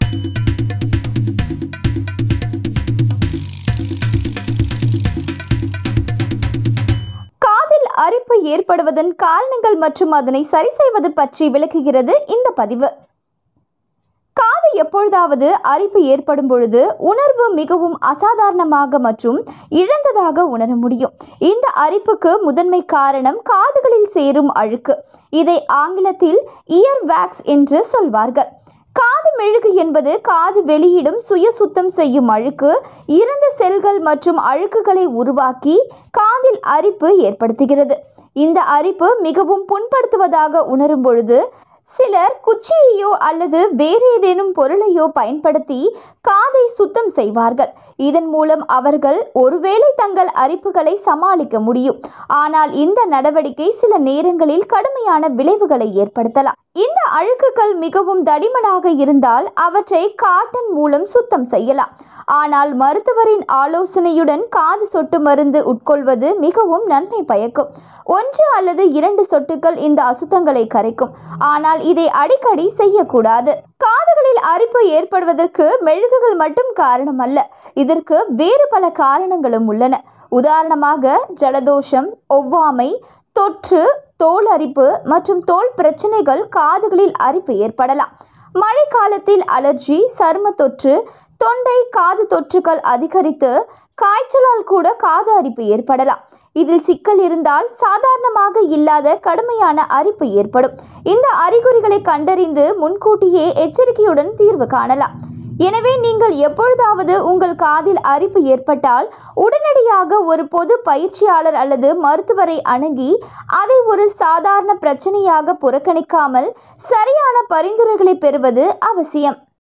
காதில் அரிப்பு ஏற்படுவதன் காரணங்கள் மற்றும் அதனை சரி செய்வது பற்றி விளக்குகிறது இந்த பதிவு. காது எப்பொழுதாவது அரிப்பு ஏற்படும் பொழுது உணர்வு மிகவும் அசாதாரணமாக மற்றும் இழந்ததாக உணர முடியும். இந்த அரிப்புக்கு முதன்மை காரணம் காதுகளில் சேரும் அழுக்கு. இதை ஆங்கிலத்தில் இயர் வேக்ஸ் என்று சொல்வார்கள். காது மெழுகு என்பது காது வெளியிடும் சுய சுத்தம் செய்யும் அழுக்கு இறந்த செல்கள் மற்றும் அழுக்குகளை உருவாக்கி காதில் அரிப்பு ஏற்படுத்துகிறது. இந்த அரிப்பு மிகவும் புண்படுத்துவதாக உணரும் பொழுது சிலர் குச்சியையோ அல்லது வேறு ஏதேனும் பொருளையோ பயன்படுத்தி காதை சுத்தம் செய்வார்கள். இதன் மூலம் அவர்கள் ஒருவேளை தங்கள் அரிப்புகளை சமாளிக்க முடியும். ஆனால் இந்த நடவடிக்கை சில நேரங்களில் கடுமையான விளைவுகளை ஏற்படுத்தலாம். இந்த அழுக்குகள் மிகவும் தடிமனாக இருந்தால் அவற்றை காட்டன் மூலம் சுத்தம் செய்யலாம். ஆனால் மருத்துவரின் ஆலோசனையுடன் காது சொட்டு மருந்து உட்கொள்வது மிகவும் நன்மை பயக்கும். 1 அல்லது 2 சொட்டுகள் இந்த அசுத்தங்களை கரைக்கும். ஆனால் இதை அடிக்கடி செய்யக்கூடாது. காதுகளில் அரிப்பு ஏற்படுவதற்கு மெழுகுகள் மட்டும் காரணம் அல்ல. இதற்கு வேறு பல காரணங்களும் உள்ளன. உதாரணமாக ஜலதோஷம், ஒவ்வாமை, தொற்று, தோல் அரிப்பு மற்றும் தோல் பிரச்சனைகள் காதுகளில் அரிப்பு ஏற்படலாம். மழை காலத்தில் அலர்ஜி, சரும தொற்று, தொண்டை காது தொற்றுகள் அதிகரித்து காய்ச்சலால் கூட காது அரிப்பு ஏற்படலாம். இதில் சிக்கல் இருந்தால் சாதாரணமாக இல்லாத கடுமையான அரிப்பு ஏற்படும். இந்த அறிகுறிகளை கண்டறிந்து முன்கூட்டியே எச்சரிக்கையுடன் தீர்வு காணலாம். எனவே நீங்கள் எப்பொழுதாவது உங்கள் காதில் அரிப்பு ஏற்பட்டால் உடனடியாக ஒரு பொது பயிற்சியாளர் அல்லது மருத்துவரை அணுகி அதை ஒரு சாதாரண பிரச்சனையாக புறக்கணிக்காமல் சரியான பரிந்துரைகளை பெறுவது அவசியம்.